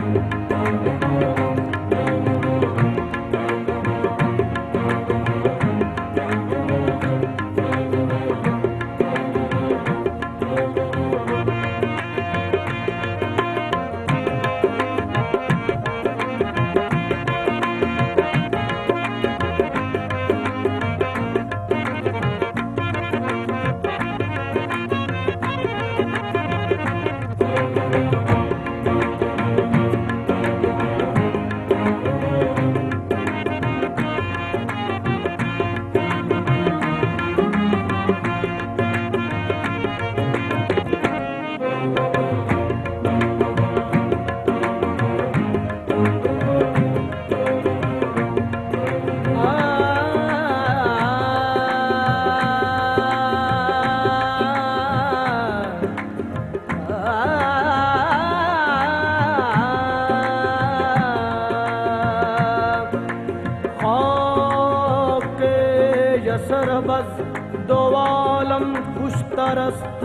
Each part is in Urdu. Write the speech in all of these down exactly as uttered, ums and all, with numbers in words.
سربز دو عالم خوش ترست،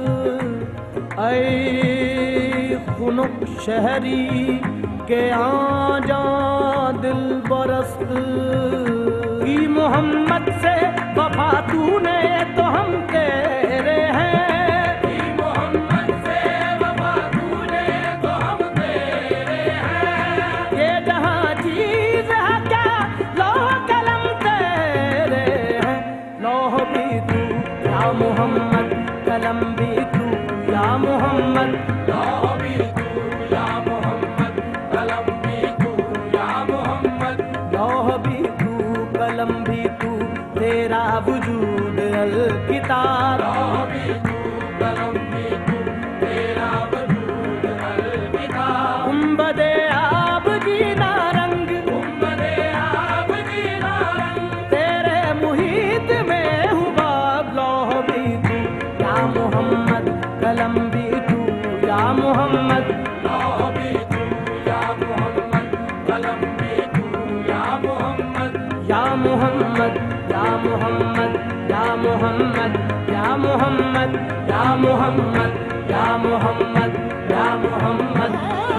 اے خنک شہری کے آ جا دل برست، کی محمد سے وفا تو نے تو ہم تیرے ہیں، کی محمد سے وفا تو نے تو ہم تیرے ہیں، یہ جہاں چیز ہے کیا لوح قلم تیرے ہیں، لوح بھی تو یا محمد قلم بھی تو یا محمد، لوح بھی تو یا محمد قلم بھی تو یا محمد، لوح بھی تو قلم بھی تو تیرا وجود الکتاب، لوح بھی تو قلم بھی تو تیرا وجود الکتاب، گنبد آب کی نارنگ، گنبد آب کی نارنگ تیرے محیط میں حباب، لوح بھی تو یا محمد قلم بھی تو یا محمد، لوح بھی تو یا محمد قلم بھی تو یا محمد، یا محمد یا محمد یا محمد یا محمد یا محمد یا محمد یا محمد،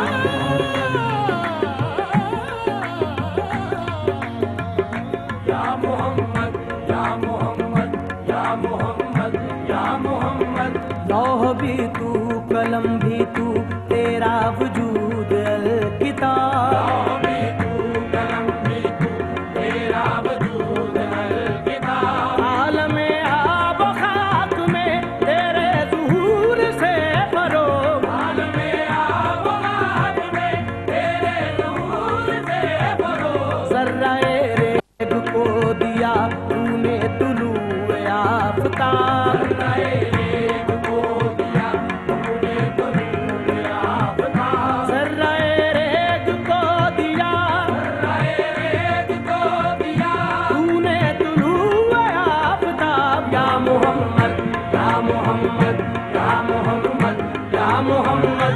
یا محمد یا محمد یا محمد یا محمد، لوح بھی تو قلم بھی تو تیرا وجود الکتاب، لوح بھی تو قلم بھی تو تیرا وجود الکتاب، عالم آب و خاک میں تیرے ظہور سے فروغ، عالم آب و خاک میں تیرے ظہور سے فروغ، ذرہ ریگ کو دیا تو نے طلوع آفتاب، ذرہ ریگ کو دیا تو نے طلوع آفتاب، ذرہ ریگ کو دیا، ذرہ ریگ کو دیا تو نے طلوع آفتاب، یا محمد یا محمد یا محمد یا محمد،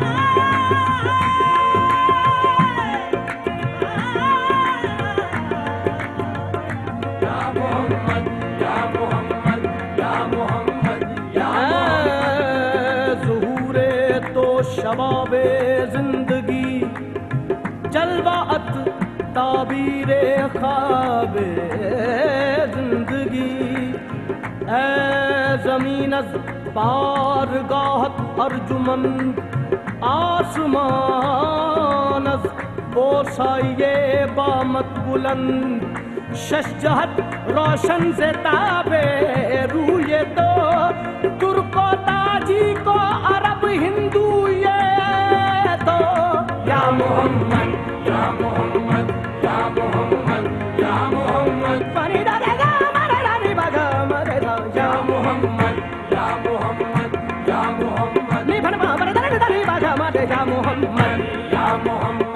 یا محمد یا محمد یا محمد یا محمد، ظہور تو شباب زندگی، جلوات تعبیر خواب زندگی، اے زمین از بارگاہت ارجمند، آسمان از بوسائے بامت بلند، شش جہت روشن سے تابے روئے تو ترک و تاجی کو عرب ہندو یہ تو، یا محمد یا محمد یا محمد یا محمد، فریدا رے گا مرے رانی بگا مرے دا، یا محمد یا محمد یا محمد، نی بھن ما مرے دری دری بگا مرے، یا محمد یا محمد،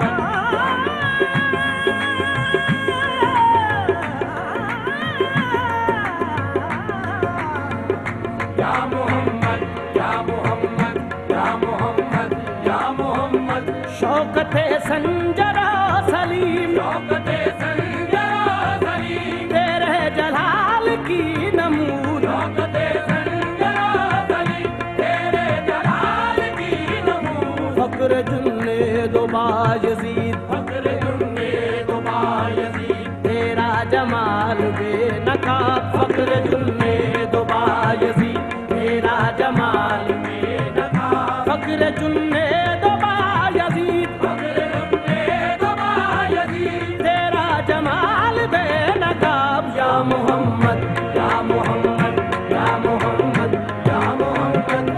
یا محمد یا محمد یا محمد یا محمد، شوکت سنجرا سلیم، شوکت سنجرا سلیم تیرے جلال کی نمود، شوکت سنجرا سلیم تیرے جلال کی نمود، فخر جنید و بایزید فخر جنید و بایزید تیرا جمال بے نقاب فخر جنید و بایزید تیرا جمال بے نقاب فخر جنید و بایزید فخر جنید و بایزید تیرا جمال بے نقاب یا محمد یا محمد یا محمد یا محمد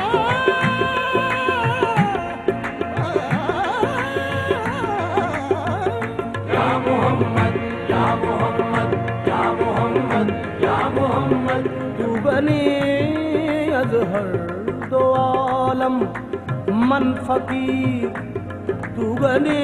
یا محمد یا محمد یا محمد یا محمد تو بنی اظہر دو عالم من فقیر تو بنی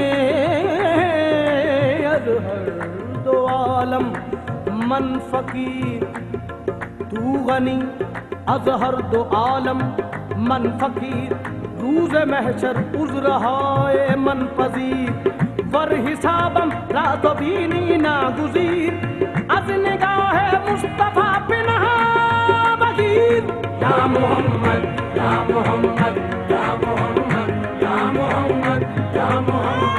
اظہر دو عالم من فقیر تو غنی اظہر دو عالم من فقیر روز محشر عذرہائے من پذیر ور حسابم را تو بینی ناگزیر از نگاہ مصطفیٰ پنہا بغیر یا محمد یا محمد یا محمد یا محمد یا محمد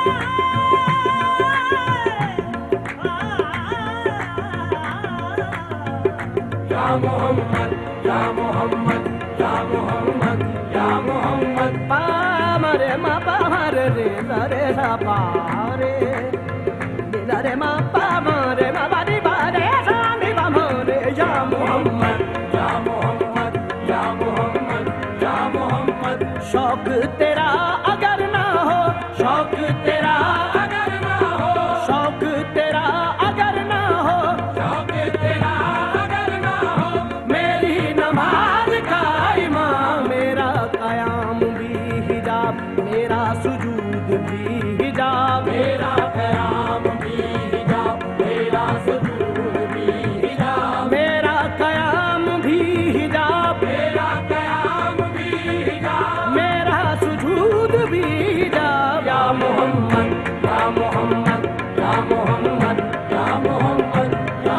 یا محمد یا محمد یا محمد یا محمد پا مرے ما پا مرے رے رے سا پا رے رے رے ما پا مرے ما با دی با رے سا می با مرے یا محمد یا محمد یا محمد یا محمد شوق تیرا اگر نہ ہو شوق تیرا اگر نہ ہو شوق تیرا اگر نہ ہو شوق تیرا اگر نہ ہو میری نماز کا امام میرا قیام بھی حجاب میرا سجود بھی حجاب میرا قیام بھی حجاب میرا سجود بھی حجاب میرا قیام بھی حجاب میرا قیام بھی حجاب میرا سجود بھی حجاب یا محمد یا محمد یا محمد یا محمد یا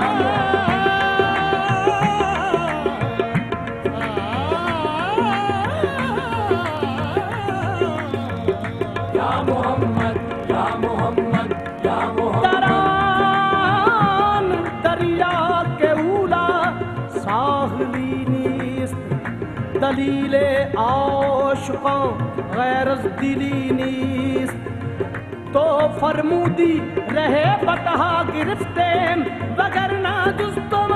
یا محمد یا محمد یا محمد دران دریا کے اولا ساحلی نیست دلیل عاشقاں غیر از دلی نیست تو فرمودی رہے فتح گرفتے وگرنہ جز تم